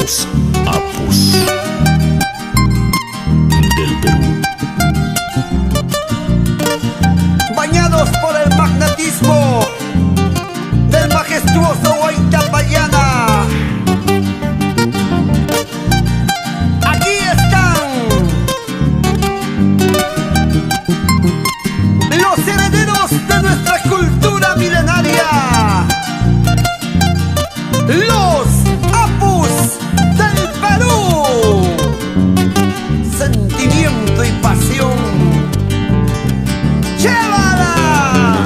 Los Apus del Perú. Bañados por el magnetismo del majestuoso Huaytapallana, aquí están los herederos de nuestra cultura milenaria, los Apus del Perú. Sentimiento y pasión. ¡Llévala!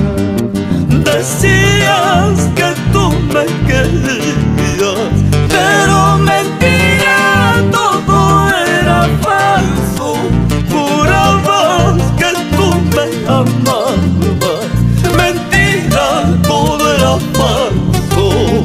Decías que tú me querías, pero mentira, todo era falso. Jurabas que tú me amabas, mentira, todo era falso.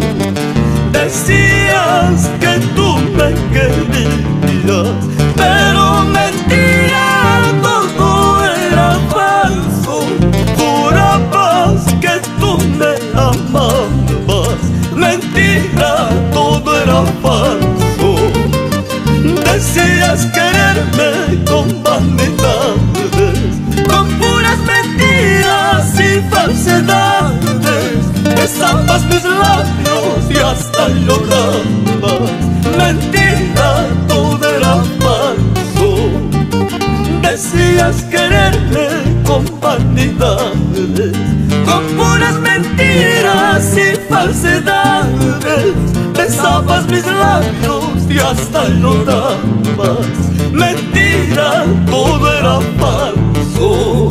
Decías que tú me querías, pero mentira, todo era falso. Jurabas que tú me amabas, mentira, todo era falso. Decías quererme con vanidades, con puras mentiras y falsedades. Besabas mis labios y hasta llorabas, mentira, todo era falso. Decías quererme con vanidades, con puras mentiras y falsedades. Besabas mis labios y hasta llorabas, mentira, todo era falso.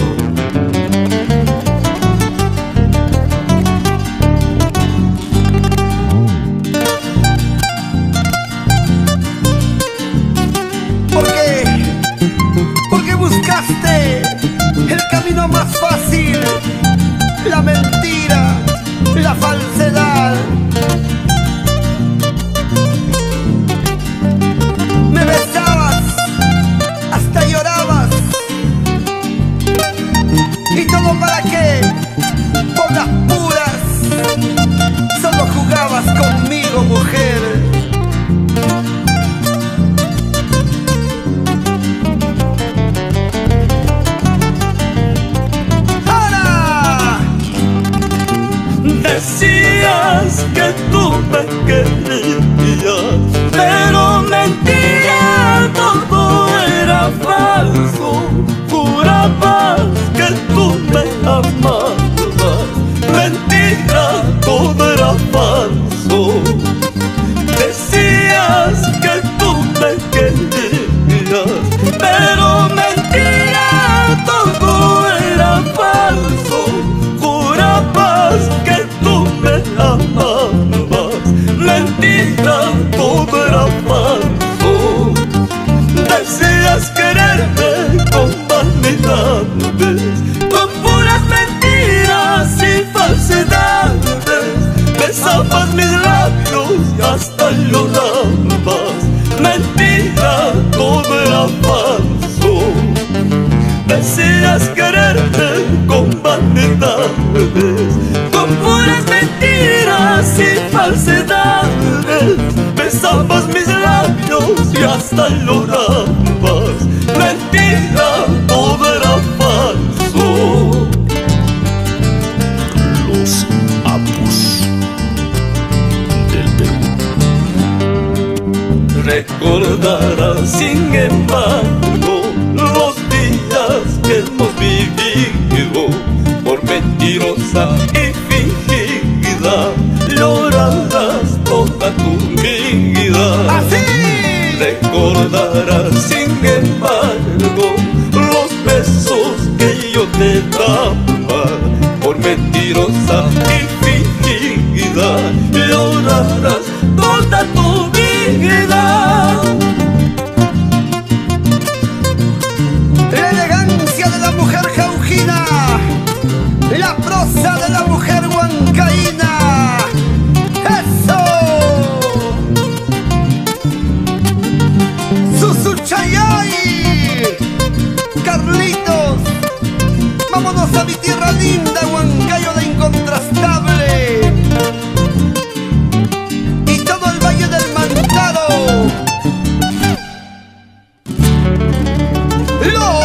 Porque buscaste el camino más fácil, la mentira, la falsedad. Me besabas, hasta llorabas. ¿Y todo para qué? Por las puras. Solo jugabas conmigo, mujer. Decías que tú me querías, pero mentira, todo era falso. Jurabas que tú me amabas, mentira, todo era falso. Decías que tú me querías, pero mentira, todo era falso. Jurabas que tú me amabas, mentira, todo era falso. Decías quererme con vanidades, con puras mentiras y falsedades. Besabas mis labios y hasta llorabas, mentira, todo era falso. Decías quererme con vanidades, con puras mentiras y falsedades. Besabas mis labios y hasta llorabas, mentira, todo era falso. Los Apus del Perú. Recordarás sin embargo los días que hemos vivido, por mentirosa y fingida, llorarás toda tu vida. ¡Así! Recordarás sin embargo los besos que yo te daba, por mentirosa y fingida, llorarás toda tu vida. La elegancia de la mujer jaujina, la prosa de la mujer huancaína. ¡Eso! ¡Susuchayay! Carlitos, vámonos a mi tierra linda, Huancayo la incontrastable. Y todo el Valle del Mantaro. Los